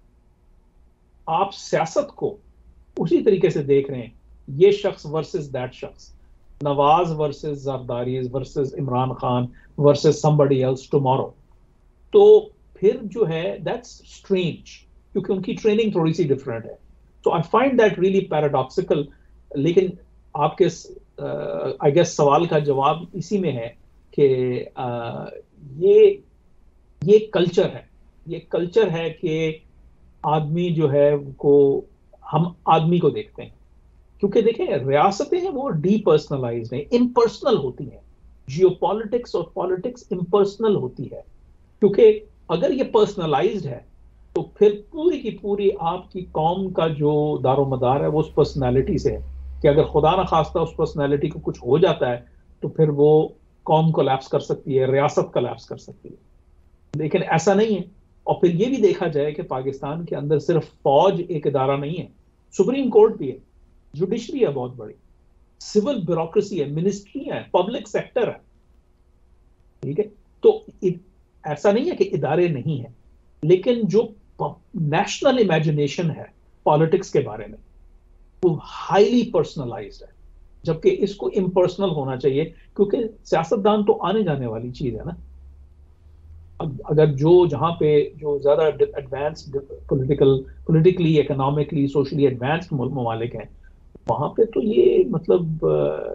آپ سیاست کو اسی طریقے سے دیکھ رہے ہیں، یہ شخص ورسز دیٹ شخص، Nawaz versus Zardaris versus Imran Khan versus somebody else tomorrow، تو پھر جو ہے دیٹس اسٹرینج، کیونکہ ان کی ٹریننگ تھوڑی سی ڈفرینٹ ہے. تو I find that really paradoxical. لیکن آپ کے آئی گیس سوال کا جواب اسی میں ہے کہ یہ یہ کلچر ہے، یہ کلچر ہے کہ آدمی جو ہے کو ہم آدمی کو دیکھتے ہیں، کیونکہ دیکھیں ریاستیں ہیں وہ ڈی پرسنلائزڈ ہیں، امپرسنل ہوتی ہیں. جیو پالیٹکس اور پالیٹکس امپرسنل ہوتی ہے، کیونکہ اگر یہ پرسنلائزڈ ہے تو پھر پوری کی پوری آپ کی قوم کا جو دار و مدار ہے وہ اس پرسنالٹی سے ہے، کہ اگر خدا نہ خواستہ اس پرسنالٹی کو کچھ ہو جاتا ہے تو پھر وہ قوم کولیپس کر سکتی ہے، ریاست کولیپس کر سکتی ہے. لیکن ایسا نہیں ہے. اور پھر یہ بھی دیکھا جائے کہ پاکستان کے اندر صرف فوج ایک ادارہ نہیں ہے، سپریم کورٹ بھی ہے، جوڈیشری ہے بہت بڑی، سول بیوروکریسی ہے، منسٹری ہے، پبلک سیکٹر ہے، ٹھیک ہے. تو ایسا نہیں ہے کہ ادارے نہیں ہیں، لیکن جو نیشنل امیجنیشن ہے پالیٹکس کے بارے میں وہ ہائیلی پرسنلائزڈ ہے، جبکہ اس کو امپرسنل ہونا چاہیے، کیونکہ سیاستدان تو آنے جانے والی چیز ہے نا. اگر جو جہاں پہ جو زیادہ advance political politically economically socially advanced ممالک ہیں وہاں پہ تو یہ مطلب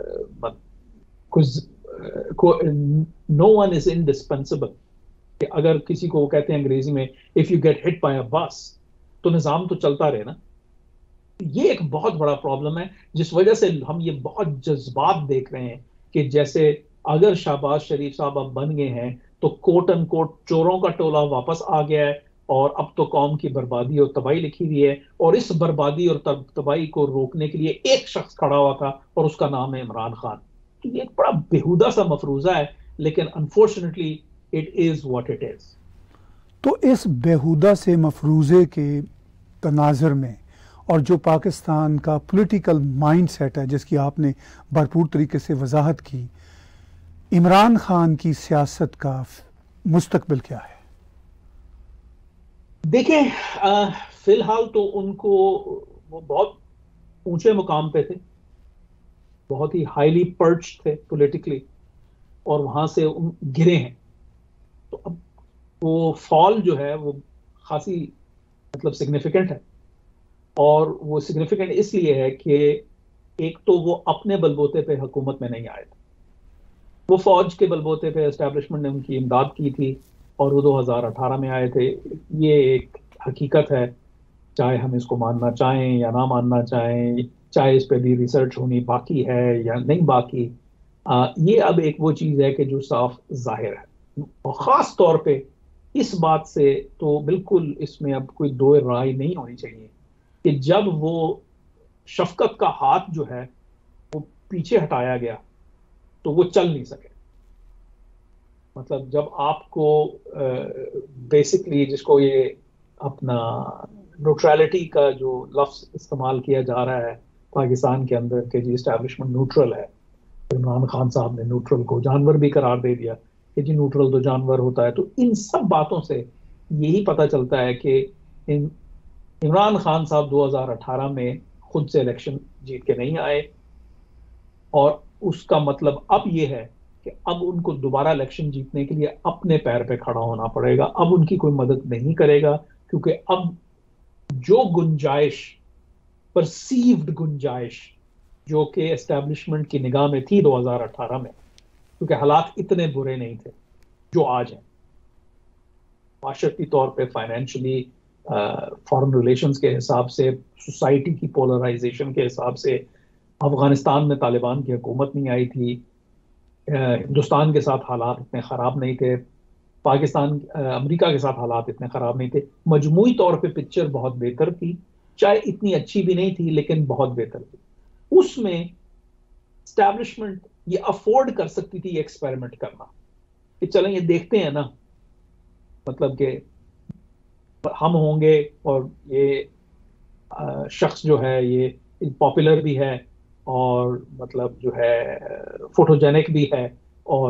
نو ون از انڈسپینسبل، کہ اگر کسی کو وہ کہتے ہیں انگریزی میں if you get hit by a bus تو نظام تو چلتا رہے نا. یہ ایک بہت بڑا پرابلم ہے جس وجہ سے ہم یہ بہت جذبات دیکھ رہے ہیں کہ جیسے اگر شہباز شریف صاحب اب بن گئے ہیں تو کوٹ ان کوٹ چوروں کا ٹولہ واپس آ گیا ہے، اور اب تو قوم کی بربادی اور تباہی لکھی ہوئی ہے، اور اس بربادی اور تباہی کو روکنے کے لیے ایک شخص کھڑا ہوا تھا اور اس کا نام ہے عمران خان. تو یہ ایک بڑا بےہودہ سا مفروضہ ہے، لیکن unfortunately it is what it is. تو اس بےہودہ سے مفروضے کے تناظر میں اور جو پاکستان کا پولیٹیکل مائنڈ سیٹ ہے جس کی آپ نے بھرپور طریقے سے وضاحت کی، عمران خان کی سیاست کا مستقبل کیا ہے؟ دیکھیں فی الحال تو ان کو وہ بہت اونچے مقام پہ تھے، بہت ہی ہائیلی پرچ تھے پولیٹیکلی، اور وہاں سے گرے ہیں. تو اب وہ فال جو ہے وہ خاصی مطلب سگنیفیکنٹ ہے، اور وہ سگنیفیکنٹ اس لیے ہے کہ ایک تو وہ اپنے بلبوتے پہ حکومت میں نہیں آئے تھے، وہ فوج کے بلبوتے پہ اسٹیبلشمنٹ نے ان کی امداد کی تھی اور وہ دو ہزار اٹھارہ میں آئے تھے. یہ ایک حقیقت ہے، چاہے ہم اس کو ماننا چاہیں یا نہ ماننا چاہیں، چاہے اس پہ بھی ریسرچ ہونی باقی ہے یا نہیں باقی، آ, یہ اب ایک وہ چیز ہے کہ جو صاف ظاہر ہے. اور خاص طور پہ اس بات سے تو بالکل اس میں اب کوئی دو رائے نہیں ہونی چاہیے کہ جب وہ شفقت کا ہاتھ جو ہے وہ پیچھے ہٹایا گیا تو وہ چل نہیں سکے. مطلب جب آپ کو بیسکلی جس کو یہ اپنا نیوٹرلٹی کا جو لفظ استعمال کیا جا رہا ہے پاکستان کے اندر کہ جی اسٹیبلشمنٹ نیوٹرل ہے، عمران خان صاحب نے نیوٹرل کو جانور بھی قرار دے دیا کہ جی نیوٹرل تو جانور ہوتا ہے. تو ان سب باتوں سے یہی پتہ چلتا ہے کہ عمران خان صاحب دو ہزار اٹھارہ میں خود سے الیکشن جیت کے نہیں آئے، اور اس کا مطلب اب یہ ہے کہ اب ان کو دوبارہ الیکشن جیتنے کے لیے اپنے پیر پہ کھڑا ہونا پڑے گا. اب ان کی کوئی مدد نہیں کرے گا، کیونکہ اب جو گنجائش پرسیوڈ گنجائش جو کہ اسٹیبلشمنٹ کی نگاہ میں تھی دو ہزار اٹھارہ میں، کیونکہ حالات اتنے برے نہیں تھے جو آج ہیں، معاشرتی طور پہ، فائنینشلی، فارن ریلیشنز کے حساب سے، سوسائٹی کی پولرائزیشن کے حساب سے. افغانستان میں طالبان کی حکومت نہیں آئی تھی، ہندوستان کے ساتھ حالات اتنے خراب نہیں تھے، پاکستان امریکہ کے ساتھ حالات اتنے خراب نہیں تھے. مجموعی طور پہ پکچر بہت بہتر تھی، چاہے اتنی اچھی بھی نہیں تھی لیکن بہت بہتر تھی. اس میں اسٹیبلشمنٹ یہ افورڈ کر سکتی تھی ایکسپیریمنٹ کرنا کہ چلیں یہ دیکھتے ہیں نا، مطلب کہ ہم ہوں گے اور یہ شخص جو ہے یہ پاپولر بھی ہے اور مطلب جو ہے فوٹوجینک بھی ہے اور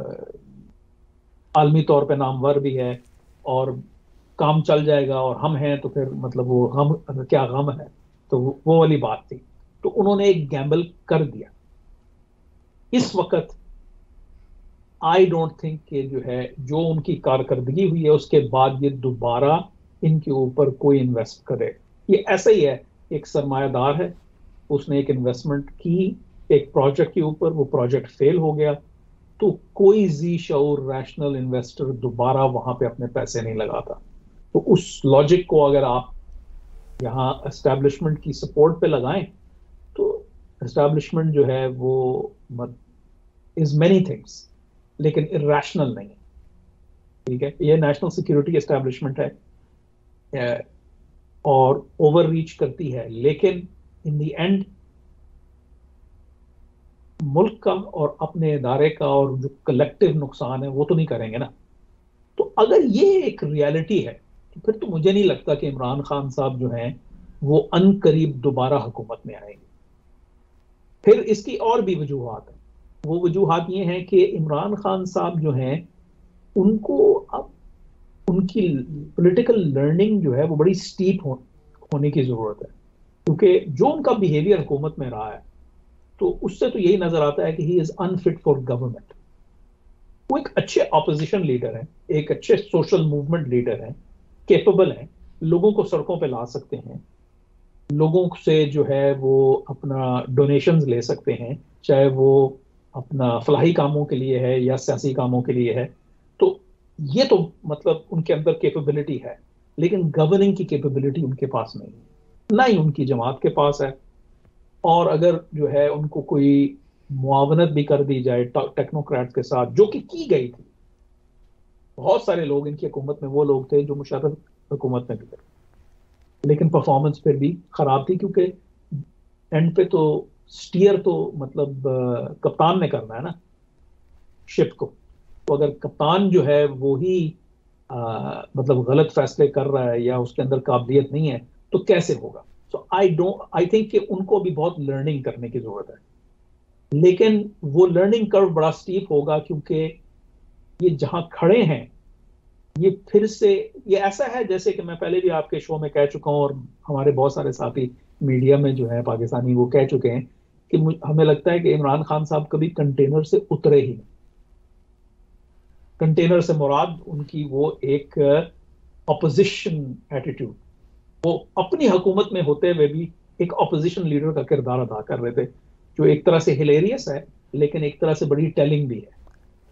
عالمی طور پہ نامور بھی ہے اور کام چل جائے گا، اور ہم ہیں تو پھر مطلب وہ غم کیا غم ہے. تو وہ والی بات تھی. تو انہوں نے ایک گیمبل کر دیا. اس وقت آئی ڈونٹ تھنک کہ جو ہے جو ان کی کارکردگی ہوئی ہے اس کے بعد یہ دوبارہ ان کے اوپر کوئی انویسٹ کرے. یہ ایسا ہی ہے، ایک سرمایہ دار ہے، اس نے ایک انویسٹمنٹ کی ایک پروجیکٹ کے اوپر، وہ پروجیکٹ فیل ہو گیا، تو کوئی ذی شعور ریشنل انویسٹر دوبارہ وہاں پہ اپنے پیسے نہیں لگاتا. تو اس لاجک کو اگر آپ یہاں اسٹیبلشمنٹ کی سپورٹ پہ لگائیں تو اسٹیبلشمنٹ جو ہے وہ از مینی تھنگس لیکن irrational نہیں ہے. ٹھیک ہے، یہ نیشنل سیکیورٹی اسٹیبلشمنٹ ہے اور اوور ریچ کرتی ہے، لیکن ان دی اینڈ ملک کا اور اپنے ادارے کا اور جو کلیکٹیو نقصان ہے وہ تو نہیں کریں گے نا. تو اگر یہ ایک ریالٹی ہے تو پھر تو مجھے نہیں لگتا کہ عمران خان صاحب جو ہیں وہ ان قریب دوبارہ حکومت میں آئیں گے. پھر اس کی اور بھی وجوہات ہیں. وہ وجوہات یہ ہیں کہ عمران خان صاحب جو ہیں ان کو اب ان کی پولیٹیکل لرننگ جو ہے وہ بڑی سٹیپ ہونے کی ضرورت ہے, کیونکہ جو ان کا بیہیویئر حکومت میں رہا ہے تو اس سے تو یہی نظر آتا ہے کہ ہی از انفٹ فار گورنمنٹ. وہ ایک اچھے اپوزیشن لیڈر ہیں, ایک اچھے سوشل موومنٹ لیڈر ہیں, کیپبل ہیں, لوگوں کو سڑکوں پہ لا سکتے ہیں, لوگوں سے جو ہے وہ اپنا ڈونیشنز لے سکتے ہیں, چاہے وہ اپنا فلاحی کاموں کے لیے ہے یا سیاسی کاموں کے لیے ہے. تو یہ تو مطلب ان کے اندر کیپبلٹی ہے, لیکن گورننگ کی کیپبلٹی ان کے پاس نہیں ہے, نہ ہی ان کی جماعت کے پاس ہے. اور اگر جو ہے ان کو کوئی معاونت بھی کر دی جائے ٹیکنوکریٹ کے ساتھ, جو کہ کی گئی تھی, بہت سارے لوگ ان کی حکومت میں وہ لوگ تھے جو مشرف حکومت میں بھی تھے, لیکن پرفارمنس پھر بھی خراب تھی, کیونکہ اینڈ پہ تو سٹیئر تو مطلب کپتان نے کرنا ہے نا شپ کو. تو اگر کپتان جو ہے وہی مطلب غلط فیصلے کر رہا ہے یا اس کے اندر قابلیت نہیں ہے تو کیسے ہوگا. سو آئی ڈونٹ آئی تھنک کہ ان کو بھی بہت لرننگ کرنے کی ضرورت ہے, لیکن وہ لرننگ کرو بڑا سٹیپ ہوگا, کیونکہ یہ جہاں کھڑے ہیں یہ پھر سے یہ ایسا ہے جیسے کہ میں پہلے بھی آپ کے شو میں کہہ چکا ہوں, اور ہمارے بہت سارے ساتھی میڈیا میں جو ہے پاکستانی وہ کہہ چکے ہیں کہ ہمیں لگتا ہے کہ عمران خان صاحب کبھی کنٹینر سے اترے ہی نہیں. کنٹینر سے مراد ان کی وہ ایک اپوزیشن ایٹیٹیوڈ, وہ اپنی حکومت میں ہوتے ہوئے بھی ایک اپوزیشن لیڈر کا کردار ادا کر رہے تھے, جو ایک طرح سے ہلیریس ہے لیکن ایک طرح سے بڑی ٹیلنگ بھی ہے.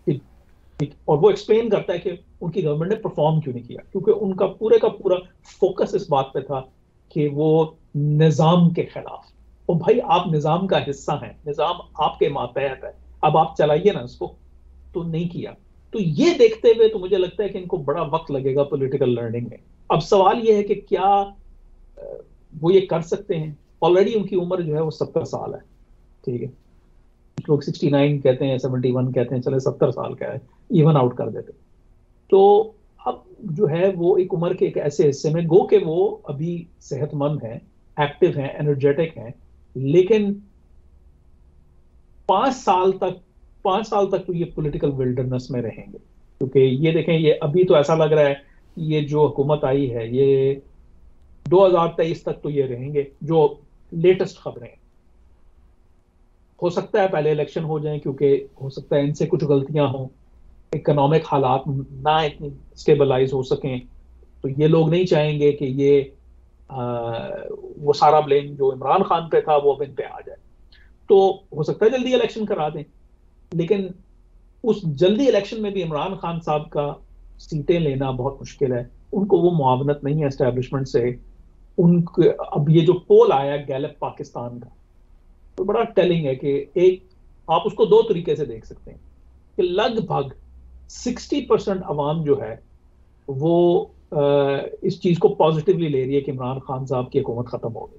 اور وہ ایکسپلین کرتا ہے کہ ان کی گورنمنٹ نے پرفارم کیوں نہیں کیا, کیونکہ ان کا پورے کا پورا فوکس اس بات پہ تھا کہ وہ نظام کے خلاف. اور بھائی آپ نظام کا حصہ ہیں, نظام آپ کے ماتحت ہے, اب آپ چلائیے نا اس کو, تو نہیں کیا. تو یہ دیکھتے ہوئے تو مجھے لگتا ہے کہ ان کو بڑا وقت لگے گا پولیٹیکل لرننگ میں. اب سوال یہ ہے کہ کیا وہ یہ کر سکتے ہیں. آلریڈی ان کی عمر جو ہے وہ ستر سال ہے, ٹھیک ہے, لوگ سکسٹی نائن کہتے ہیں, سیونٹی ون کہتے ہیں, چلے ستر سال کا ہے, ایون آؤٹ کر دیتے. تو اب جو ہے وہ ایک عمر کے ایک ایسے حصے میں گو کہ وہ ابھی صحت مند ہیں, ایکٹیو ہیں, انرجیٹک ہیں, لیکن پانچ سال تک پانچ سال تک تو یہ پولیٹیکل ولڈرنس میں رہیں گے. کیونکہ یہ دیکھیں, یہ ابھی تو ایسا لگ رہا ہے یہ جو حکومت آئی ہے یہ دو ہزار تیئیس تک تو یہ رہیں گے, جو لیٹسٹ خبریں ہیں. ہو سکتا ہے پہلے الیکشن ہو جائیں, کیونکہ ہو سکتا ہے ان سے کچھ غلطیاں ہوں, اکنامک حالات نہ اتنی اسٹیبلائز ہو سکیں, تو یہ لوگ نہیں چاہیں گے کہ یہ آ, وہ سارا بلیم جو عمران خان پہ تھا وہ اب ان پہ آ جائے. تو ہو سکتا ہے جلدی الیکشن کرا دیں, لیکن اس جلدی الیکشن میں بھی عمران خان صاحب کا سیٹیں لینا بہت مشکل ہے. ان کو وہ معاونت نہیں ہے اسٹیبلشمنٹ سے. ان کے اب یہ جو پول آیا گیلپ پاکستان کا, تو بڑا ٹیلنگ ہے کہ ایک آپ اس کو دو طریقے سے دیکھ سکتے ہیں کہ لگ بھگ سکسٹی پرسینٹ عوام جو ہے وہ اس چیز کو پازیٹیولی لے رہی ہے کہ عمران خان صاحب کی حکومت ختم ہو گئی.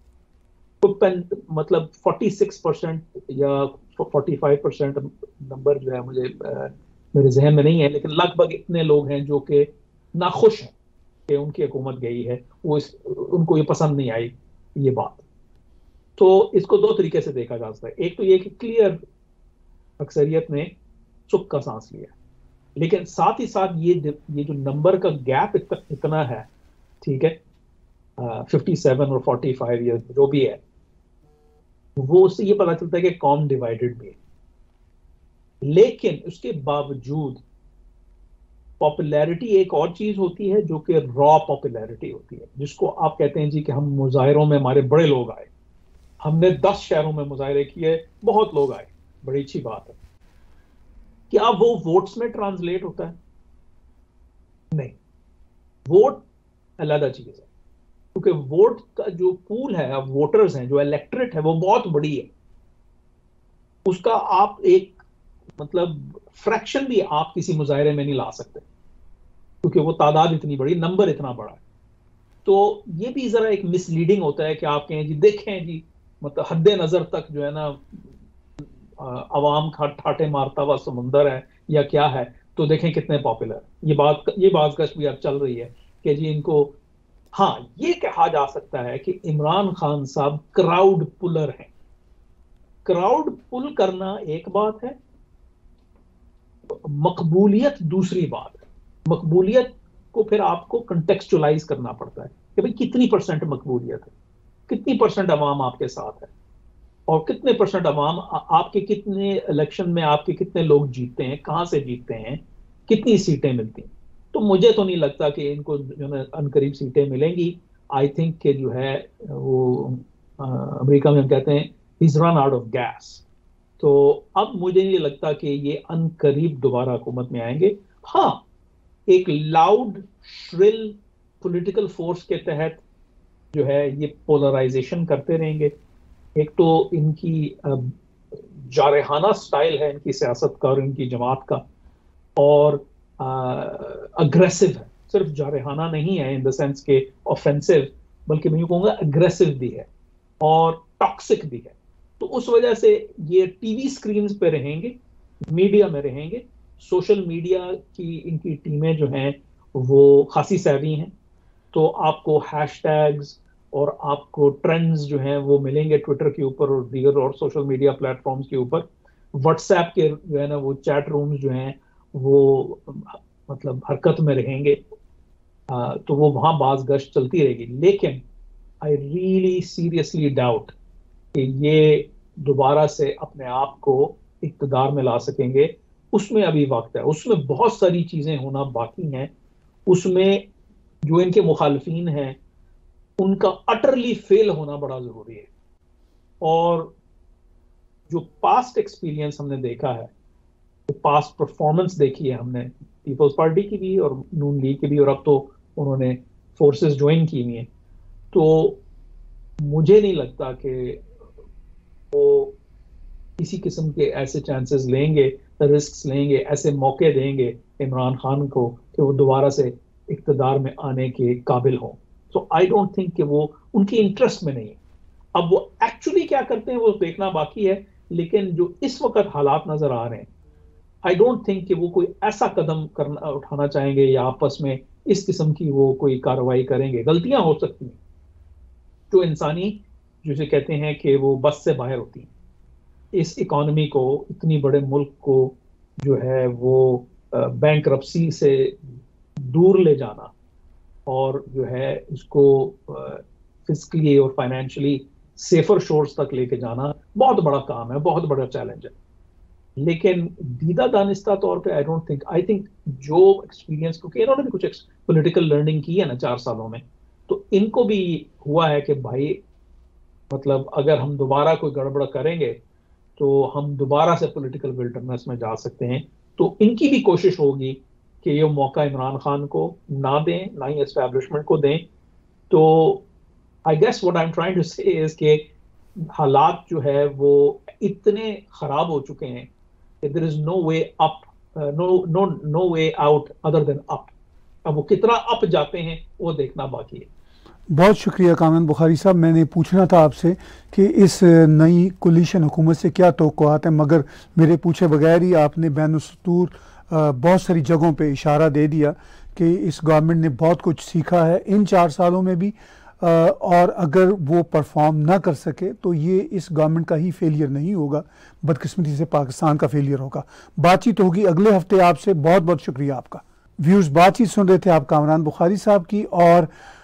مطلب فورٹی سکس پرسینٹ یا فورٹی فائیو پرسینٹ نمبر جو ہے مجھے میرے ذہن میں نہیں ہے, لیکن لگ بھگ اتنے لوگ ہیں جو کہ ناخوش ہیں کہ ان کی حکومت گئی ہے, وہ اس ان کو یہ پسند نہیں آئی یہ بات. تو اس کو دو طریقے سے دیکھا جا سکتا ہے. ایک تو یہ کہ کلیئر اکثریت نے چپ کا سانس لیا, لیکن ساتھ ہی ساتھ یہ یہ جو نمبر کا گیپ اتنا ہے, ٹھیک ہے, ففٹی سیون اور فورٹی فائیو یا جو بھی ہے, وہ اس سے یہ پتا چلتا ہے کہ قوم ڈیوائیڈڈ بھی ہے. لیکن اس کے باوجود پاپولیرٹی ایک اور چیز ہوتی ہے جو کہ را پاپولیرٹی ہوتی ہے, جس کو آپ کہتے ہیں جی کہ ہم مظاہروں میں ہمارے بڑے لوگ آئے, ہم نے دس شہروں میں مظاہرے کیے, بہت لوگ آئے, بڑی اچھی بات ہے. کیا وہ ووٹس میں ٹرانسلیٹ ہوتا ہے؟ نہیں, ووٹ علیحدہ چیز ہے, کیونکہ ووٹ کا جو پول ہے, ووٹرز ہیں, جو الیکٹریٹ ہے, وہ بہت بڑی ہے. اس کا آپ ایک مطلب فریکشن بھی آپ کسی مظاہرے میں نہیں لا سکتے, کیونکہ وہ تعداد اتنی بڑی, نمبر اتنا بڑا ہے. تو یہ بھی ذرا ایک مس لیڈنگ ہوتا ہے کہ آپ کہیں جی دیکھیں جی مطلب حد نظر تک جو ہے نا عوام کا ٹھاٹے مارتا ہوا سمندر ہے یا کیا ہے, تو دیکھیں کتنے پاپولر. یہ بات یہ بات کش بھی اب چل رہی ہے کہ جی ان کو، ہاں یہ کہا جا سکتا ہے کہ عمران خان صاحب کراؤڈ پلر ہیں. کراؤڈ پل کرنا ایک بات ہے، مقبولیت دوسری بات ہے. مقبولیت کو پھر آپ کو کنٹیکسچولائز کرنا پڑتا ہے کہ بھئی کتنی پرسنٹ مقبولیت ہے، کتنی پرسنٹ عوام آپ کے ساتھ ہے، اور کتنے پرسنٹ عوام آپ کے کتنے الیکشن میں آپ کے کتنے لوگ جیتتے ہیں، کہاں سے جیتتے ہیں، کتنی سیٹیں ملتی ہیں. تو مجھے تو نہیں لگتا کہ ان کو جو ہے ان قریب سیٹیں ملیں گی. آئی تھنک کہ جو ہے وہ امریکہ میں ہم کہتے ہیں he's run out of gas. تو اب مجھے نہیں لگتا کہ یہ ان قریب دوبارہ حکومت میں آئیں گے. ہاں ایک لاؤڈ شرل پولیٹیکل فورس کے تحت جو ہے یہ پولرائزیشن کرتے رہیں گے. ایک تو ان کی جارحانہ سٹائل ہے ان کی سیاست کا اور ان کی جماعت کا، اور اگریسو ہے. صرف جارحانہ نہیں ہے ان دا سینس کہ آفینسو، بلکہ میں یوں کہوں گا اگریسو بھی ہے اور ٹاکسک بھی ہے. تو اس وجہ سے یہ ٹی وی سکرینز پہ رہیں گے، میڈیا میں رہیں گے. سوشل میڈیا کی ان کی ٹیمیں جو ہیں وہ خاصی سیوی ہیں، تو آپ کو ہیش ٹیگز اور آپ کو ٹرینڈز جو ہیں وہ ملیں گے ٹویٹر کے اوپر اور دیگر اور سوشل میڈیا پلیٹ فارمز کے اوپر. واٹس ایپ کے جو ہے نا وہ چیٹ رومز جو ہیں وہ مطلب حرکت میں رہیں گے، آ, تو وہ وہاں بعض گشت چلتی رہے گی. لیکن آئی ریئلی سیریسلی ڈاؤٹ کہ یہ دوبارہ سے اپنے آپ کو اقتدار میں لا سکیں گے. اس میں ابھی وقت ہے، اس میں بہت ساری چیزیں ہونا باقی ہیں. اس میں جو ان کے مخالفین ہیں ان کا اٹرلی فیل ہونا بڑا ضروری ہے. اور جو پاسٹ ایکسپیرینس ہم نے دیکھا ہے، پاسٹ پرفارمنس دیکھی ہے ہم نے پیپلز پارٹی کی بھی اور نون لیگ کی بھی، اور اب تو انہوں نے فورسز جوائن کی ہوئی ہیں، تو مجھے نہیں لگتا کہ وہ کسی قسم کے ایسے چانسز لیں گے، رسکس لیں گے، ایسے موقع دیں گے عمران خان کو کہ وہ دوبارہ سے اقتدار میں آنے کے قابل ہوں. سو آئی ڈونٹ تھنک کہ وہ ان کی انٹرسٹ میں نہیں ہے. اب وہ ایکچولی کیا کرتے ہیں وہ دیکھنا باقی ہے، لیکن جو اس وقت حالات نظر آ رہے ہیں آئی ڈونٹ تھنک کہ وہ کوئی ایسا قدم کرنا اٹھانا چاہیں گے یا آپس میں اس قسم کی وہ کوئی کارروائی کریں گے. غلطیاں ہو سکتی ہیں جو انسانی جسے کہتے ہیں کہ وہ بس سے باہر ہوتی ہیں. اس اکانومی کو، اتنی بڑے ملک کو جو ہے وہ بینک رپسی سے دور لے جانا اور جو ہے اس کو فزیکلی اور فائنینشلی سیفر شورس تک لے کے جانا بہت بڑا کام ہے، بہت بڑا چیلنج ہے. لیکن دیدہ دانستہ طور پہ I don't think I think جو ایکسپیرینس، کیونکہ انہوں نے بھی کچھ پولیٹیکل لرننگ کی ہے نا چار سالوں میں، تو ان کو بھی ہوا ہے کہ بھائی مطلب اگر ہم دوبارہ کوئی گڑبڑ کریں گے تو ہم دوبارہ سے پولیٹیکل ولڈرنس میں جا سکتے ہیں. تو ان کی بھی کوشش ہوگی کہ یہ موقع عمران خان کو نہ دیں، نہ ہی اسٹیبلشمنٹ کو دیں. تو I guess what I am trying to say is کہ حالات جو ہے وہ اتنے خراب ہو چکے ہیں کہ دیر از نو وے اپ، نو نو نو وے آؤٹ ادر دین اپ. اب وہ کتنا اپ جاتے ہیں وہ دیکھنا باقی ہے. بہت شکریہ کامران بخاری صاحب. میں نے پوچھنا تھا آپ سے کہ اس نئی کولیشن حکومت سے کیا توقعات ہیں، مگر میرے پوچھے بغیر ہی آپ نے بین السطور بہت ساری جگہوں پہ اشارہ دے دیا کہ اس گورنمنٹ نے بہت کچھ سیکھا ہے ان چار سالوں میں بھی، اور اگر وہ پرفارم نہ کر سکے تو یہ اس گورنمنٹ کا ہی فیلئر نہیں ہوگا، بدقسمتی سے پاکستان کا فیلئر ہوگا. بات چیت ہوگی اگلے ہفتے آپ سے. بہت بہت شکریہ آپ کا. ویورز، بات چیت سن رہے تھے آپ کامران بخاری صاحب کی، اور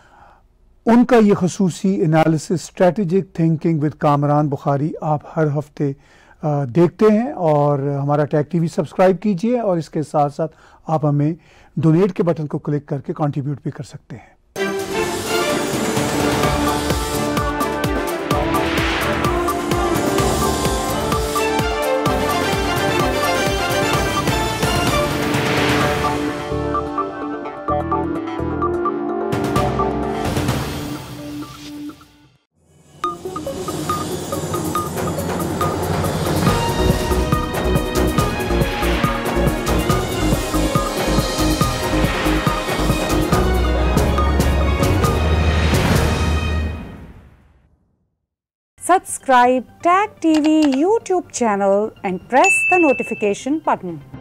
ان کا یہ خصوصی analysis strategic thinking with Kamran Bukhari آپ ہر ہفتے دیکھتے ہیں. اور ہمارا ٹیک ٹی وی سبسکرائب کیجئے، اور اس کے ساتھ ساتھ آپ ہمیں ڈونیٹ کے بٹن کو کلک کر کے کنٹریبیوٹ بھی کر سکتے ہیں. Subscribe Tag T V YouTube channel and press the notification button.